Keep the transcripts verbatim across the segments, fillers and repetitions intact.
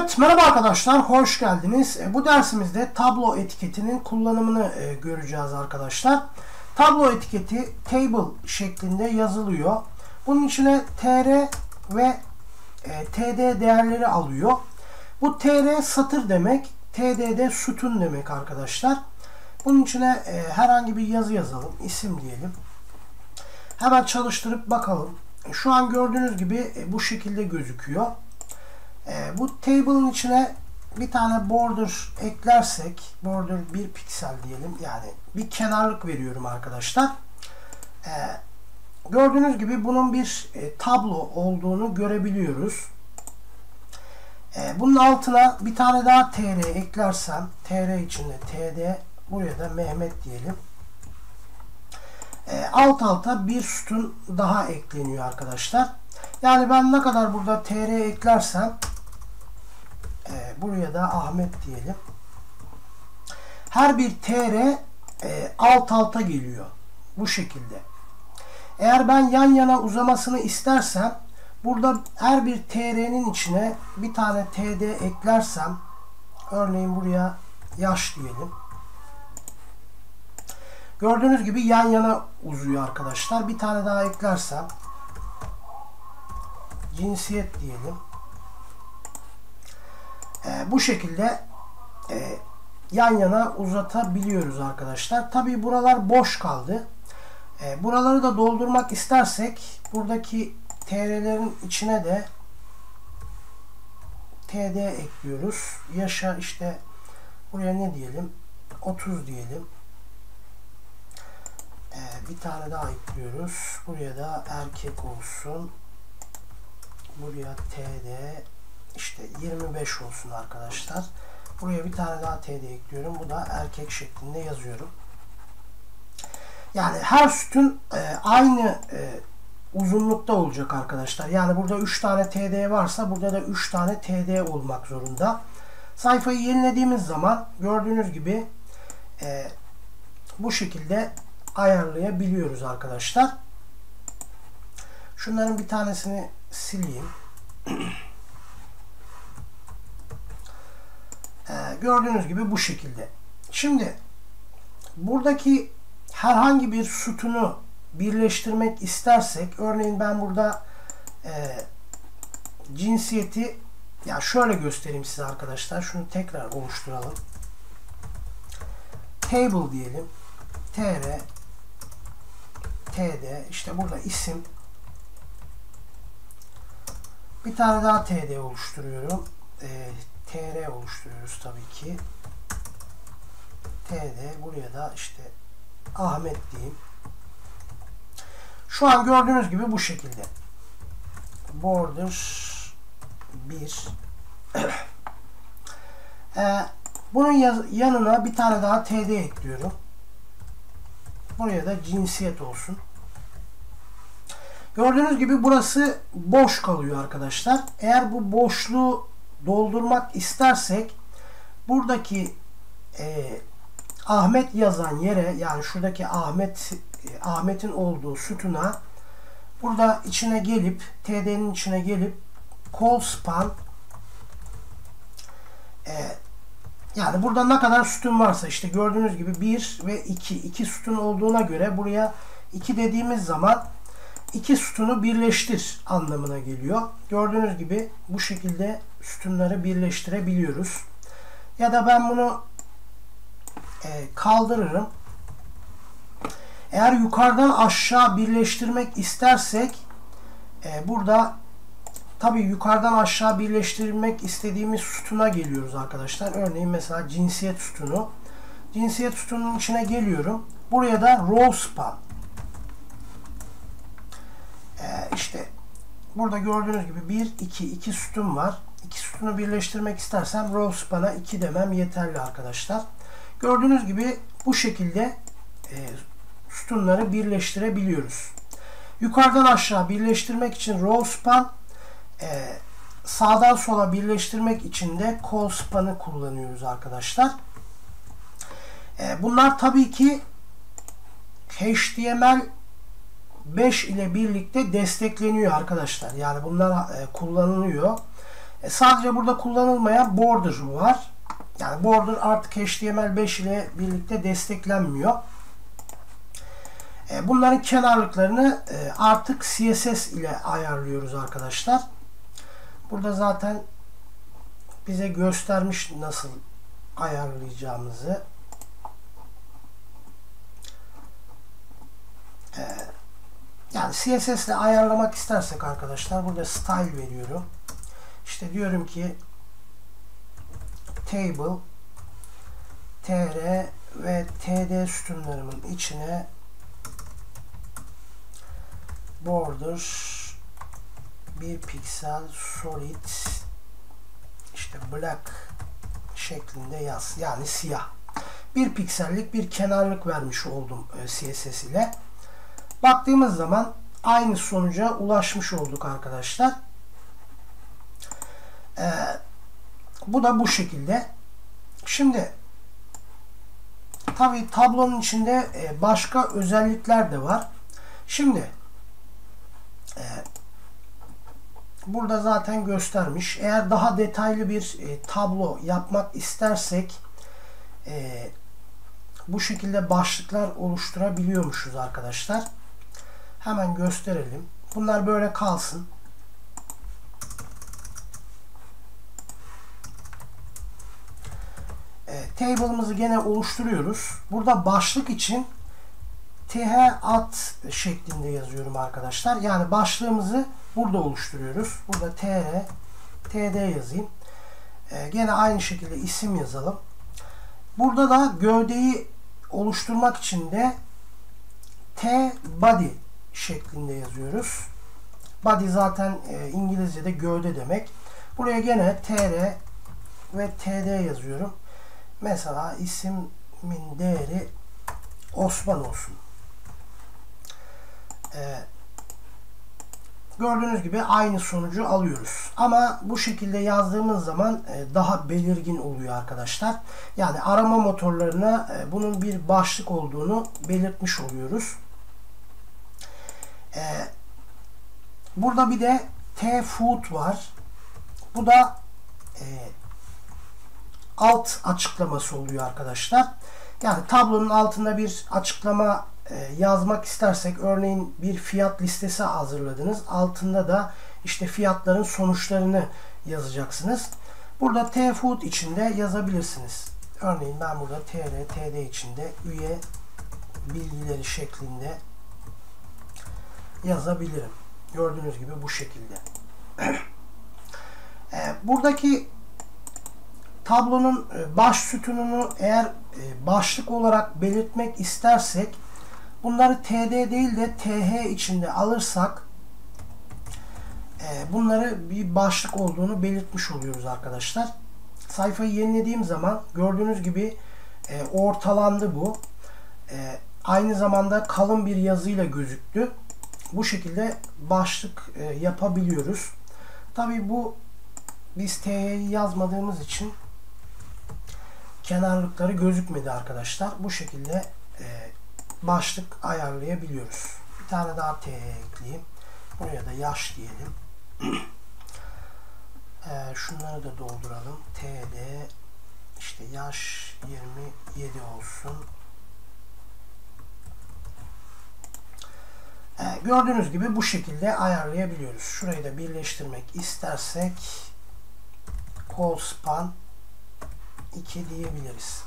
Evet, merhaba arkadaşlar, hoş geldiniz. E, bu dersimizde tablo etiketinin kullanımını e, göreceğiz arkadaşlar. Tablo etiketi table şeklinde yazılıyor. Bunun içine tr ve e, td değerleri alıyor. Bu tr satır demek, td sütun demek arkadaşlar. Bunun içine e, herhangi bir yazı yazalım, isim diyelim. Hemen çalıştırıp bakalım. Şu an gördüğünüz gibi e, bu şekilde gözüküyor. E, bu table'ın içine bir tane border eklersek, border bir piksel diyelim, yani bir kenarlık veriyorum arkadaşlar. E, gördüğünüz gibi bunun bir e, tablo olduğunu görebiliyoruz. E, bunun altına bir tane daha tr eklersem, tr içinde td, buraya da Mehmet diyelim. E, alt alta bir sütun daha ekleniyor arkadaşlar. Yani ben ne kadar burada tr eklersem e, buraya da Ahmet diyelim. Her bir tr e, alt alta geliyor. Bu şekilde. Eğer ben yan yana uzamasını istersem burada her bir tr'nin içine bir tane td eklersem, örneğin buraya yaş diyelim. Gördüğünüz gibi yan yana uzuyor arkadaşlar. Bir tane daha eklersem cinsiyet diyelim. Ee, bu şekilde e, yan yana uzatabiliyoruz arkadaşlar. Tabi buralar boş kaldı. E, buraları da doldurmak istersek buradaki tr'lerin içine de td ekliyoruz. Yaşa işte buraya ne diyelim? otuz diyelim. Ee, bir tane daha ekliyoruz. Buraya da erkek olsun. Buraya td işte yirmi beş olsun arkadaşlar. Buraya bir tane daha td ekliyorum. Bu da erkek şeklinde yazıyorum. Yani her sütun e, aynı e, uzunlukta olacak arkadaşlar. Yani burada üç tane td varsa burada da üç tane td olmak zorunda. Sayfayı yenilediğimiz zaman gördüğünüz gibi e, bu şekilde ayarlayabiliyoruz arkadaşlar. Şunların bir tanesini sileyim. ee, gördüğünüz gibi bu şekilde. Şimdi buradaki herhangi bir sütunu birleştirmek istersek, örneğin ben burada e, cinsiyeti, ya şöyle göstereyim size arkadaşlar. Şunu tekrar oluşturalım. Table diyelim. tr td, işte burada isim, bir tane daha td oluşturuyorum. E, tr oluşturuyoruz tabii ki. td, buraya da işte Ahmet diyeyim. Şu an gördüğünüz gibi bu şekilde. Border bir. e, bunun yanına bir tane daha td ekliyorum. Buraya da cinsiyet olsun. Gördüğünüz gibi burası boş kalıyor arkadaşlar. Eğer bu boşluğu doldurmak istersek buradaki e, Ahmet yazan yere, yani şuradaki Ahmet e, Ahmet'in olduğu sütuna burada içine gelip td'nin içine gelip call span, e, yani burada ne kadar sütun varsa, işte gördüğünüz gibi bir ve iki. iki sütun olduğuna göre buraya iki dediğimiz zaman iki sütunu birleştir anlamına geliyor. Gördüğünüz gibi bu şekilde sütunları birleştirebiliyoruz. Ya da ben bunu e, kaldırırım. Eğer yukarıdan aşağı birleştirmek istersek e, burada tabii yukarıdan aşağı birleştirmek istediğimiz sütuna geliyoruz arkadaşlar. Örneğin mesela cinsiyet sütunu. Cinsiyet sütunun içine geliyorum. Buraya da row span. Ee, işte burada gördüğünüz gibi bir, iki, iki sütun var. İki sütunu birleştirmek istersem row span'a iki demem yeterli arkadaşlar. Gördüğünüz gibi bu şekilde e, sütunları birleştirebiliyoruz. Yukarıdan aşağı birleştirmek için row span, Ee, sağdan sola birleştirmek için de call span'ı kullanıyoruz arkadaşlar. Ee, bunlar tabii ki H T M L beş ile birlikte destekleniyor arkadaşlar. Yani bunlar e, kullanılıyor. E, sadece burada kullanılmayan border var. Yani border artık H T M L beş ile birlikte desteklenmiyor. E, bunların kenarlıklarını e, artık C S S ile ayarlıyoruz arkadaşlar. Burada zaten bize göstermiş nasıl ayarlayacağımızı. E, yani C S S ile ayarlamak istersek arkadaşlar burada style veriyorum. İşte diyorum ki table tr ve td sütunlarımın içine border bir piksel solid işte black şeklinde yaz. Yani siyah. Bir piksellik bir kenarlık vermiş oldum C S S ile. Baktığımız zaman aynı sonuca ulaşmış olduk arkadaşlar. Ee, bu da bu şekilde. Şimdi tabii tablonun içinde başka özellikler de var. Şimdi e, burada zaten göstermiş. Eğer daha detaylı bir e, tablo yapmak istersek e, bu şekilde başlıklar oluşturabiliyormuşuz arkadaşlar. Hemen gösterelim. Bunlar böyle kalsın. E, table'ımızı gene oluşturuyoruz. Burada başlık için th şeklinde yazıyorum arkadaşlar. Yani başlığımızı burada oluşturuyoruz. Burada tr, td yazayım. Ee, gene aynı şekilde isim yazalım. Burada da gövdeyi oluşturmak için de t body şeklinde yazıyoruz. Body zaten e, İngilizce'de gövde demek. Buraya gene tr ve td yazıyorum. Mesela ismin değeri Osman olsun. Ee, gördüğünüz gibi aynı sonucu alıyoruz. Ama bu şekilde yazdığımız zaman e, daha belirgin oluyor arkadaşlar. Yani arama motorlarına e, bunun bir başlık olduğunu belirtmiş oluyoruz. E, burada bir de tfoot var. Bu da e, alt açıklaması oluyor arkadaşlar. Yani tablonun altında bir açıklama yazmak istersek, örneğin bir fiyat listesi hazırladınız. Altında da işte fiyatların sonuçlarını yazacaksınız. Burada tfoot içinde yazabilirsiniz. Örneğin ben burada tr, td içinde üye bilgileri şeklinde yazabilirim. Gördüğünüz gibi bu şekilde. Buradaki tablonun baş sütununu eğer başlık olarak belirtmek istersek bunları td değil de th içinde alırsak bunları bir başlık olduğunu belirtmiş oluyoruz arkadaşlar. Sayfayı yenilediğim zaman gördüğünüz gibi ortalandı bu. Aynı zamanda kalın bir yazıyla gözüktü. Bu şekilde başlık yapabiliyoruz. Tabii bu biz th'yi yazmadığımız için kenarlıkları gözükmedi arkadaşlar. Bu şekilde e, başlık ayarlayabiliyoruz. Bir tane daha T ekleyeyim. Buraya da yaş diyelim. e, şunları da dolduralım. T'de işte yaş yirmi yedi olsun. E, gördüğünüz gibi bu şekilde ayarlayabiliyoruz. Şurayı da birleştirmek istersek call span iki diyebiliriz.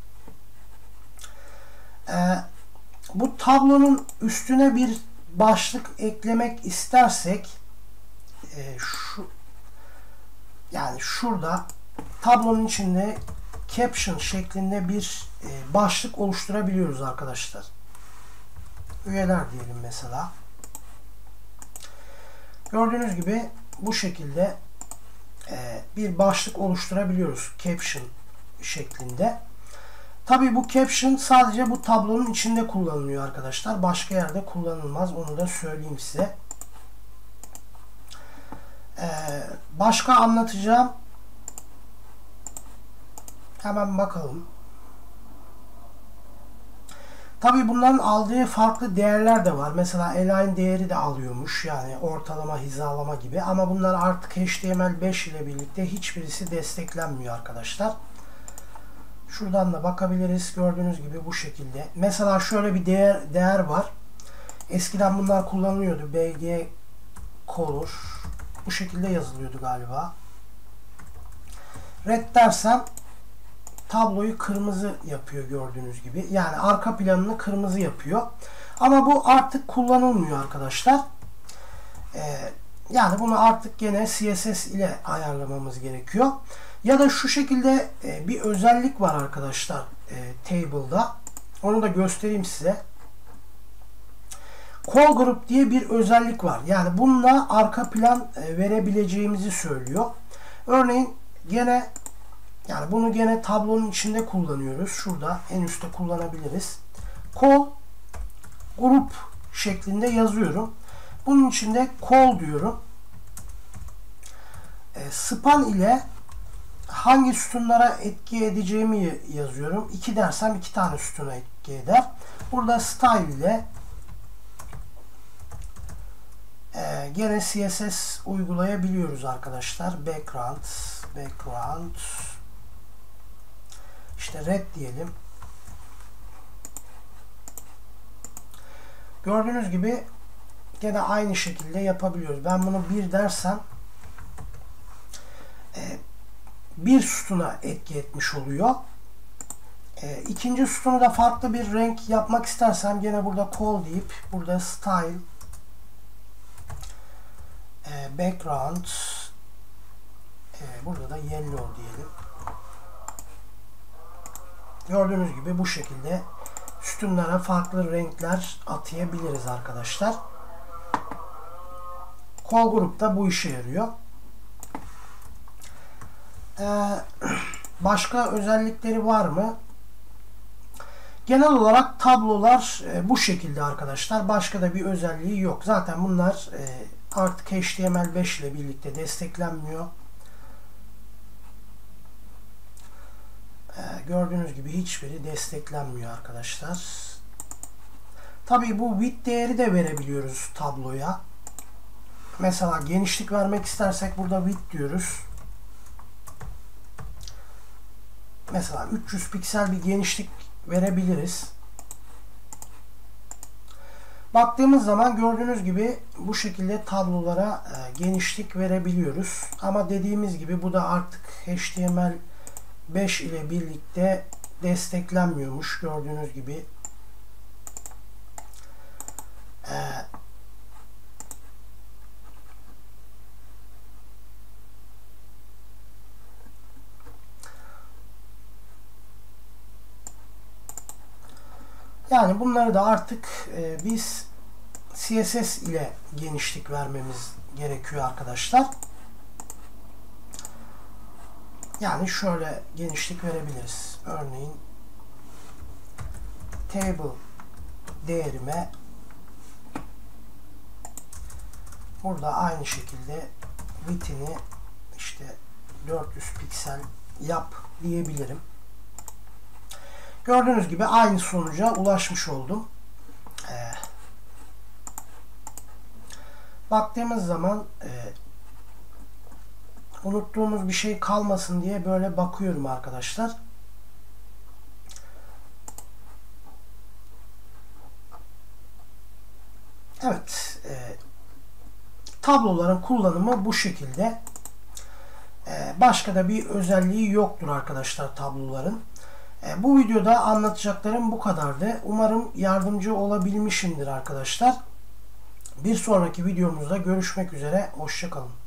Ee, bu tablonun üstüne bir başlık eklemek istersek e, şu yani şurada tablonun içinde caption şeklinde bir e, başlık oluşturabiliyoruz arkadaşlar. Üyeler diyelim mesela. Gördüğünüz gibi bu şekilde e, bir başlık oluşturabiliyoruz caption şeklinde. Tabii bu caption sadece bu tablonun içinde kullanılıyor arkadaşlar. Başka yerde kullanılmaz. Onu da söyleyeyim size. Ee, başka anlatacağım. Hemen bakalım. Tabi bunların aldığı farklı değerler de var. Mesela align değeri de alıyormuş. Yani ortalama, hizalama gibi. Ama bunlar artık H T M L beş ile birlikte hiçbirisi desteklenmiyor arkadaşlar. Şuradan da bakabiliriz. Gördüğünüz gibi bu şekilde. Mesela şöyle bir değer değer var. Eskiden bunlar kullanılıyordu. B G color. Bu şekilde yazılıyordu galiba. Red dersem tabloyu kırmızı yapıyor gördüğünüz gibi. Yani arka planını kırmızı yapıyor. Ama bu artık kullanılmıyor arkadaşlar. Ee, yani bunu artık gene C S S ile ayarlamamız gerekiyor. Ya da şu şekilde e, bir özellik var arkadaşlar e, table'da. Onu da göstereyim size. Call Group diye bir özellik var. Yani bununla arka plan e, verebileceğimizi söylüyor. Örneğin gene yani bunu gene tablonun içinde kullanıyoruz. Şurada en üstte kullanabiliriz. Call Group şeklinde yazıyorum. Bunun içinde call diyorum. E, span ile hangi sütunlara etki edeceğimi yazıyorum. iki dersem iki tane sütuna etki eder. Burada style ile e, gene C S S uygulayabiliyoruz arkadaşlar. Background, background işte red diyelim. Gördüğünüz gibi gene aynı şekilde yapabiliyoruz. Ben bunu bir dersem e, bir sütuna etki etmiş oluyor. E, ikinci sütunu da farklı bir renk yapmak istersem gene burada call deyip burada style e, background e, burada da yellow diyelim. Gördüğünüz gibi bu şekilde sütunlara farklı renkler atayabiliriz arkadaşlar. Call Group da bu işe yarıyor. Ee, başka özellikleri var mı? Genel olarak tablolar e, bu şekilde arkadaşlar. Başka da bir özelliği yok. Zaten bunlar e, artık H T M L beş ile birlikte desteklenmiyor. E, gördüğünüz gibi hiçbiri desteklenmiyor arkadaşlar. Tabii bu width değeri de verebiliyoruz tabloya. Mesela genişlik vermek istersek burada width diyoruz. Mesela üç yüz piksel bir genişlik verebiliriz. Baktığımız zaman gördüğünüz gibi bu şekilde tablolara e, genişlik verebiliyoruz. Ama dediğimiz gibi bu da artık H T M L beş ile birlikte desteklenmiyormuş. Gördüğünüz gibi e, yani bunları da artık e, biz C S S ile genişlik vermemiz gerekiyor arkadaşlar. Yani şöyle genişlik verebiliriz. Örneğin table değerime burada aynı şekilde width'ini işte dört yüz piksel yap diyebilirim. Gördüğünüz gibi aynı sonuca ulaşmış oldum. Ee, baktığımız zaman e, unuttuğumuz bir şey kalmasın diye böyle bakıyorum arkadaşlar. Evet. E, tabloların kullanımı bu şekilde. E, başka da bir özelliği yoktur arkadaşlar tabloların. Bu videoda anlatacaklarım bu kadardı. Umarım yardımcı olabilmişimdir arkadaşlar. Bir sonraki videomuzda görüşmek üzere. Hoşça kalın.